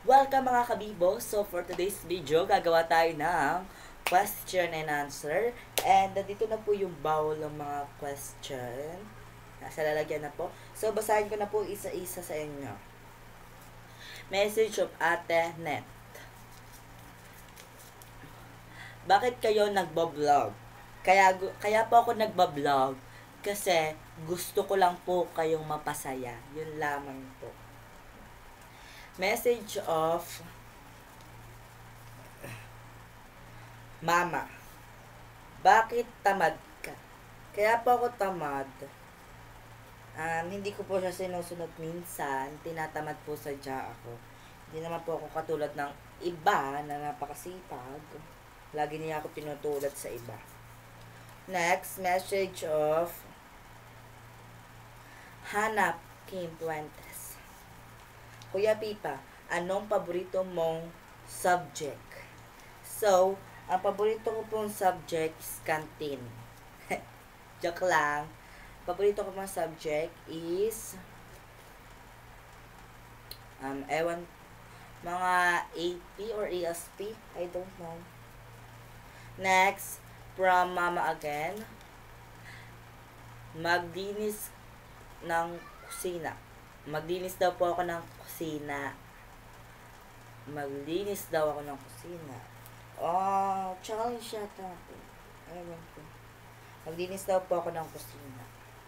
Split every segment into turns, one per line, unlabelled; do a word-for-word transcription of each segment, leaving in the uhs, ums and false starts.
Welcome mga kabibo! So for today's video, gagawa tayo ng question and answer. And nandito na po yung bowl ng mga question. Nasa lalagyan na po. So basahin ko na po isa-isa sa inyo. Message of Ate Net. Bakit kayo nagbablog? Kaya, kaya po ako nagbablog kasi gusto ko lang po kayong mapasaya. Yun lamang po. Message of Mama. Bakit tamad ka? Kaya po ako tamad. Um, hindi ko po siya sinusunod minsan. Tinatamad po sadya ako. Hindi naman po ako katulad ng iba na napakasipag. Lagi niya ako tinutulad sa iba. Next, message of Hanap Kim Puentes. Kuya Pipa, anong paborito mong subject? So, ang paborito ko pong subject is canteen. Joke lang. Paborito ko pong subject is um, ewan, mga A P or E S P. I don't know. Next, from Mama again. Maglinis ng kusina. Maglinis daw po ako ng kusina. Maglinis daw ako ng kusina. Oh, challenge yata ako. Ewan ko. Maglinis daw po ako ng kusina.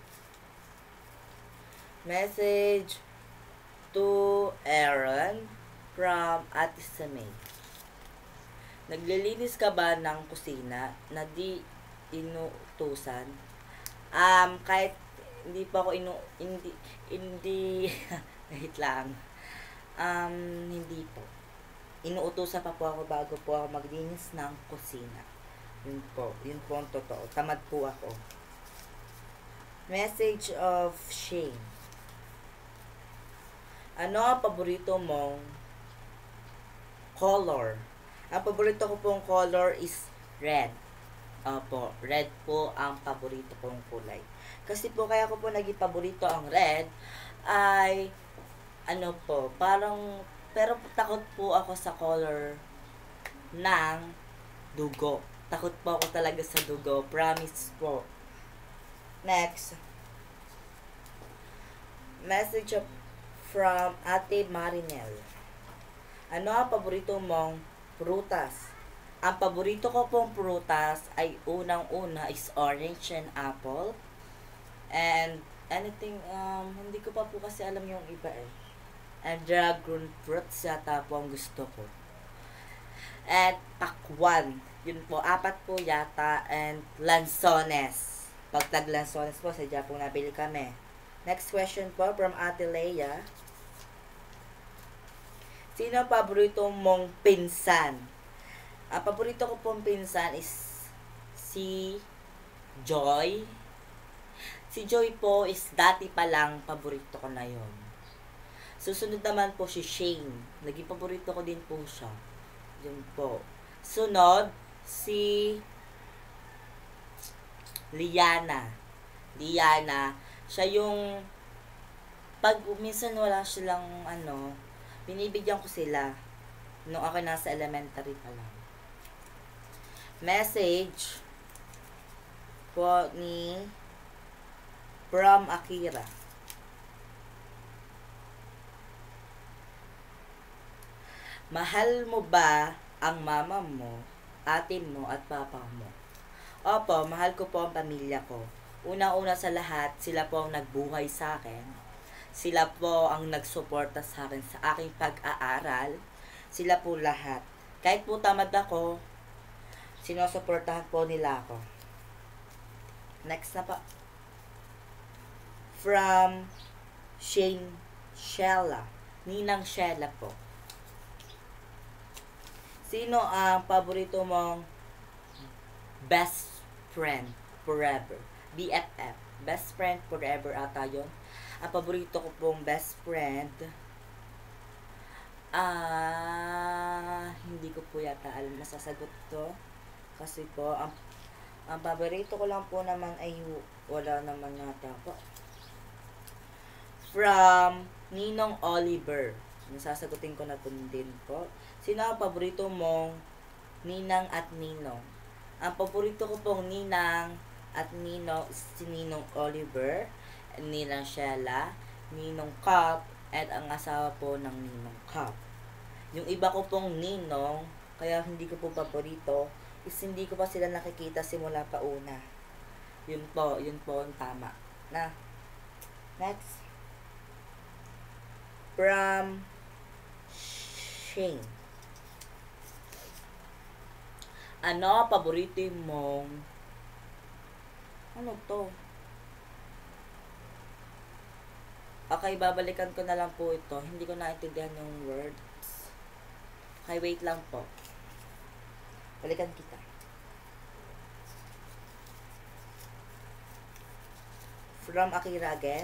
Message to Aaron from Ate Samay. Naglilinis ka ba ng kusina na di inutusan? Um, kahit hindi pa ako inu... Hindi... Hindi... Wait lang. Um, hindi po. Inuutusan pa po ako bago po ako maglinis ng kusina. Yun po. Yun po ang totoo. Tamad po ako. Message of Shane. Ano ang paborito mong color? Ang paborito ko pong color is red. Opo, red po ang paborito kong kulay. Kasi po, kaya ko po naging paborito ang red, ay, ano po, parang, pero takot po ako sa color ng dugo. Takot po ako talaga sa dugo. Promise po. Next. Message of, from Ate Marinel. Ano ang paborito mong prutas? Ang paborito ko pong prutas ay unang-una is orange and apple. And anything, um, hindi ko pa po kasi alam yung iba eh. And dragon fruits yata po ang gusto ko. And pakwan. Yun po, apat po yata. And lansones. Pag tag-lansones po, sadya po nabili kami. Next question po from Ate Leia. Sino ang paborito mong pinsan? Ang paborito ko pong pinsan is si Joy. Si Joy po is dati pa lang paborito ko na yon. Susunod naman po si Shane. Naging paborito ko din po siya. Yun po. Sunod, si Liana. Liana. Siya yung pag minsan wala silang ano, binibigyan ko sila nung ako nasa elementary pa lang. Message po ni from Akira. Mahal mo ba ang mama mo, ate mo, at papa mo? Opo, mahal ko po ang pamilya ko. Una-una sa lahat, sila po ang nagbuhay sa akin. Sila po ang nagsuporta sa akin sa aking pag-aaral. Sila po lahat. Kahit po tamad ako, sinusuportahan po nila ako. Next na pa. From Shane Shella. Ninang Shella po. Sino ang paborito mong best friend forever? B F F. Best friend forever ata yun. Ang paborito ko pong best friend, ah, hindi ko po yata alam masasagot to. Kasi po, ang, ang paborito ko lang po naman ay wala naman yata po. From Ninong Oliver. Nasasagutin ko na po din po. Sino ang paborito mong ninang at ninong? Ang paborito ko pong ninang at ninong is si Ninong Oliver, Ninang Sheila, Ninong Cup, at ang asawa po ng Ninong Cup. Yung iba ko pong ninong, kaya hindi ko po paborito, is hindi ko pa sila nakikita simula pa una. Yun po, yun po ang tama. Na, next. From Shane. Ano paborito mong ano to? Okay, babalikan ko na lang po ito. Hindi ko naintindihan yung words. Okay, wait lang po. Balikan kita. From Akira again.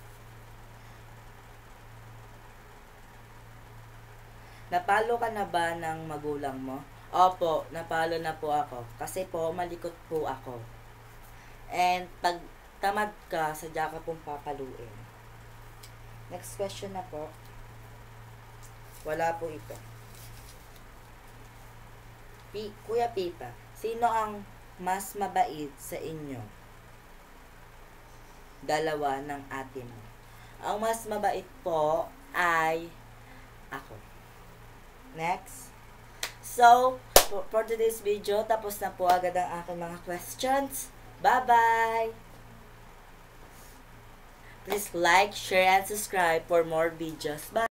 Napalo ka na ba ng magulang mo? Opo, napalo na po ako. Kasi po, malikot po ako. And pag tamad ka, sadya ka pong papaluin. Next question na po. Wala po ito. P Kuya Pipa, sino ang mas mabait sa inyo? Dalawa ng ate mo. Ang mas mabait po ay ako. Next. So, for today's video, tapos na po agad ang aking mga questions. Bye-bye! Please like, share, and subscribe for more videos. Bye!